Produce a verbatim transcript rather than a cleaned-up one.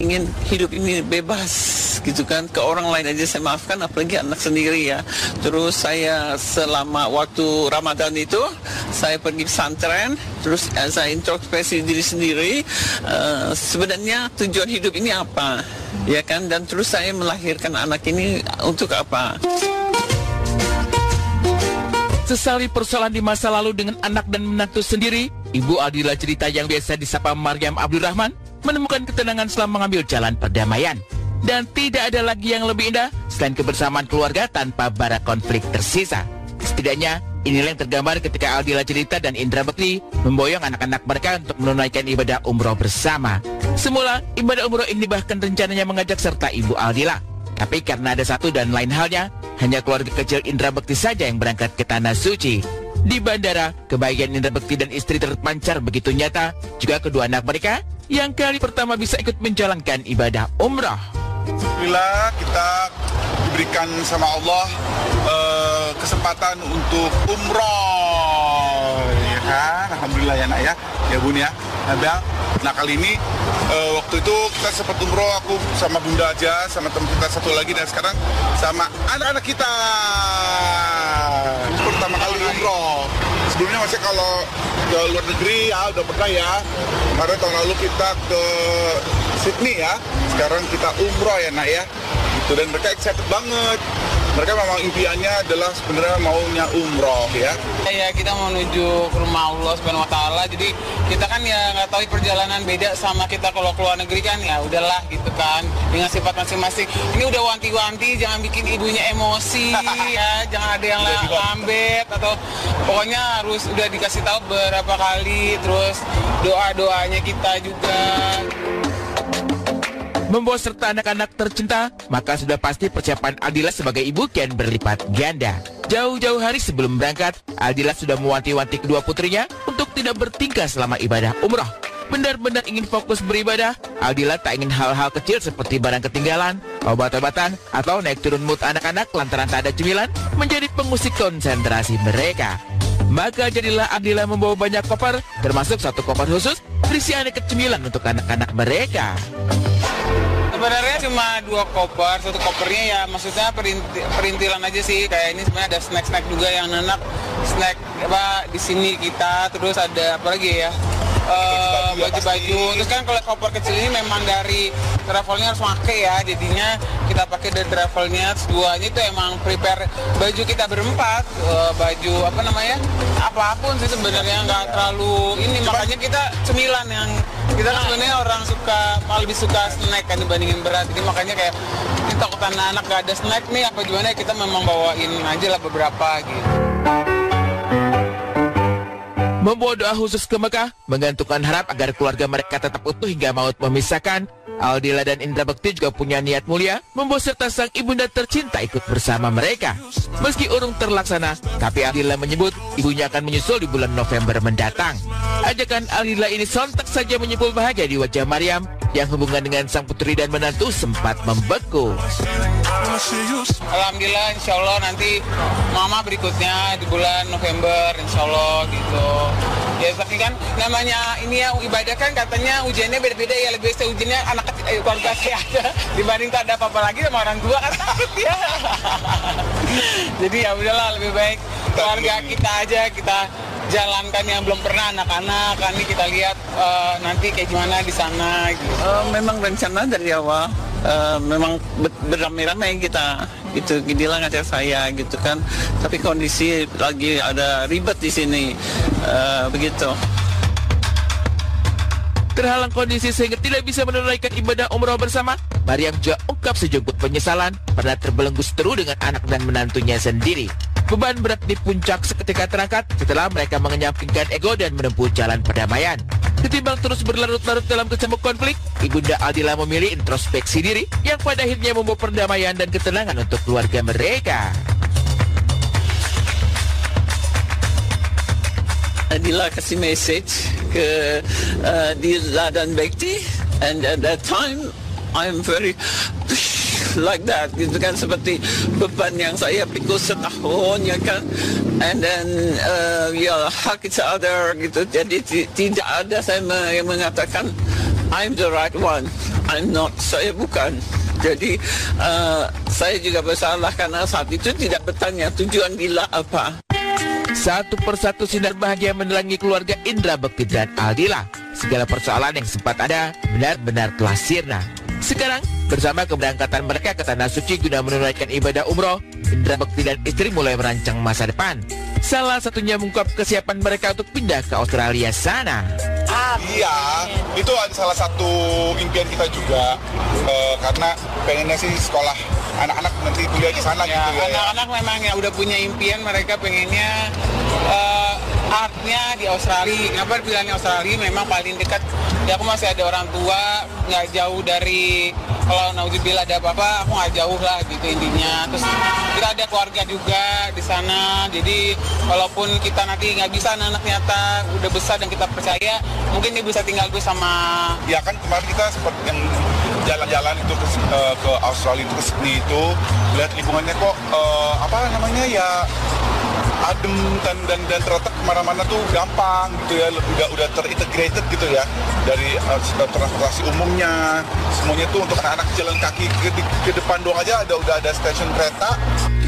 ingin hidup ini bebas gitu kan, ke orang lain aja saya maafkan, apalagi anak sendiri ya. Terus saya selama waktu Ramadan itu saya pergi pesantren, terus uh, saya introspeksi diri sendiri, uh, sebenarnya tujuan hidup ini apa, ya kan, dan terus saya melahirkan anak ini untuk apa. Sesali persoalan di masa lalu dengan anak dan menantu sendiri, Ibu Aldila cerita yang biasa disapa Maryam Abdurrahman menemukan ketenangan selama mengambil jalan perdamaian. Dan tidak ada lagi yang lebih indah selain kebersamaan keluarga tanpa bara konflik tersisa. Setidaknya inilah yang tergambar ketika Aldila cerita dan Indra Bekti memboyong anak-anak mereka untuk menunaikan ibadah umroh bersama. Semula ibadah umroh ini bahkan rencananya mengajak serta Ibu Aldila. Tapi karena ada satu dan lain halnya, hanya keluarga kecil Indra Bekti saja yang berangkat ke Tanah Suci. Di bandara, kebahagiaan Indra Bekti dan istri terpancar begitu nyata, juga kedua anak mereka yang kali pertama bisa ikut menjalankan ibadah umrah. Alhamdulillah kita diberikan sama Allah uh, kesempatan untuk umroh, ya kan? Alhamdulillah ya nak ya, ya bun ya. Nah, nah kali ini uh, waktu itu kita sempat umroh, aku sama bunda aja, sama teman kita satu lagi, dan sekarang sama anak-anak kita. Ini pertama kali umroh. Sebelumnya masih kalau ke luar negeri ya udah pernah ya. Kemarin tahun lalu kita ke Sydney ya. Sekarang kita umroh ya nak ya. Gitu, dan mereka excited banget. Mereka memang impiannya adalah sebenarnya maunya umroh ya. Ya kita mau menuju ke rumah Allah Subhanahu Wa Taala. Jadi kita kan ya nggak tahu perjalanan beda sama kita kalau keluar negeri kan, ya udahlah gitu kan, dengan sifat masing-masing. Ini udah wanti-wanti, jangan bikin ibunya emosi ya, jangan ada yang lambat atau pokoknya harus udah dikasih tahu beberapa kali, terus doa-doanya kita juga. Membawa serta anak-anak tercinta, maka sudah pasti persiapan Aldila sebagai ibu kian berlipat ganda. Jauh-jauh hari sebelum berangkat, Aldila sudah mewanti-wanti kedua putrinya untuk tidak bertingkah selama ibadah umrah. Benar-benar ingin fokus beribadah, Aldila tak ingin hal-hal kecil seperti barang ketinggalan, obat-obatan, atau naik turun mood anak-anak lantaran tak ada cemilan menjadi pengusik konsentrasi mereka. Maka jadilah Aldila membawa banyak koper, termasuk satu koper khusus berisi aneka cemilan untuk anak-anak mereka. Sebenarnya cuma dua koper, satu kopernya ya maksudnya perinti, perintilan aja sih, kayak ini sebenarnya ada snack-snack juga yang enak, snack apa di sini kita, terus ada apa lagi ya, uh, baju-baju, terus kan kalau koper kecil ini memang dari travelnya harus pakai ya, jadinya kita pakai dari travelnya, duanya itu emang prepare baju kita berempat, uh, baju apa namanya, apapun sih sebenarnya nggak terlalu ini, makanya kita cemilan yang kita kan sebenarnya orang suka lebih suka snack kan dibandingin berat, jadi makanya kayak ini takut anak-anak gak ada snack nih apa gimana, kita memang bawain aja lah beberapa gitu. Membawa doa khusus ke Mekah, menggantungkan harap agar keluarga mereka tetap utuh hingga maut memisahkan, Aldila dan Indra Bekti juga punya niat mulia membawa serta sang ibunda tercinta ikut bersama mereka. Meski urung terlaksana, tapi Aldila menyebut ibunya akan menyusul di bulan November mendatang. Ajakan Aldila ini sontak saja menyumpul bahagia di wajah Maryam yang hubungan dengan sang putri dan menantu sempat membeku. Alhamdulillah, insya Allah nanti mama berikutnya di bulan November, insya Allah gitu. Ya tapi kan namanya ini ya ibadah kan katanya ujiannya beda-beda ya, lebih saya ujiannya anak kecil, eh, keluarga saya aja dibanding tak ada apa-apa lagi sama orang tua kan takut ya. Jadi ya udahlah, lebih baik keluarga kita aja kita jalankan yang belum pernah anak-anak, kan ini kita lihat uh, nanti kayak gimana di sana gitu. Uh, memang rencana dari awal uh, memang beramai-ramai kita gitu, Gidila ngajak saya gitu kan, tapi kondisi lagi ada ribet di sini, uh, begitu. Terhalang kondisi sehingga tidak bisa menunaikan ibadah umroh bersama, Maryam juga ungkap sejumlah penyesalan pernah terbelenggu seteru dengan anak dan menantunya sendiri. Beban berat di puncak seketika terangkat setelah mereka mengenyampingkan ego dan menempuh jalan perdamaian. Ketimbang terus berlarut-larut dalam kecamuk konflik, Ibunda Aldila memilih introspeksi diri yang pada akhirnya membawa perdamaian dan ketenangan untuk keluarga mereka. Aldila kasih message ke uh, Dila dan Bekti, and at that time I'm very like that gitu kan, seperti beban yang saya pikul setahun ya kan, and then uh, ya hug each other gitu, jadi tidak ada saya yang mengatakan I'm the right one, I'm not, saya bukan. Jadi uh, saya juga bersalah karena saat itu tidak bertanya tujuan bila apa. Satu persatu sinar bahagia menerangi keluarga Indra Bekti dan Aldila. Segala persoalan yang sempat ada benar-benar telah sirna. Sekarang, bersama keberangkatan mereka ke Tanah Suci guna menunaikan ibadah umroh, Indra Bekti dan istri mulai merancang masa depan. Salah satunya mengungkap kesiapan mereka untuk pindah ke Australia sana. Iya, itu ada salah satu impian kita juga, uh, karena pengennya sih sekolah anak-anak nanti kuliah di sana ya, gitu ya. Anak-anak memang ya udah punya impian, mereka pengennya uh, artnya di Australia. Kenapa pilihannya Australia? Memang paling dekat. Ya aku masih ada orang tua, nggak jauh dari, kalau nauzubillah ada apa-apa, aku nggak jauh lah gitu intinya. Terus kita ada keluarga juga di sana, jadi walaupun kita nanti nggak bisa, anak ternyata udah besar dan kita percaya, mungkin dia bisa tinggal gue sama. Ya kan kemarin kita seperti yang jalan-jalan itu ke, uh, ke Australia itu ke Sydney itu, lihat lingkungannya kok uh, apa namanya ya adem dan dan dan terletak kemana-mana tuh gampang gitu ya, udah udah terintegrated gitu ya, dari uh, transportasi umumnya semuanya tuh untuk anak-anak jalan kaki ke, ke depan doang aja ada udah ada stasiun kereta.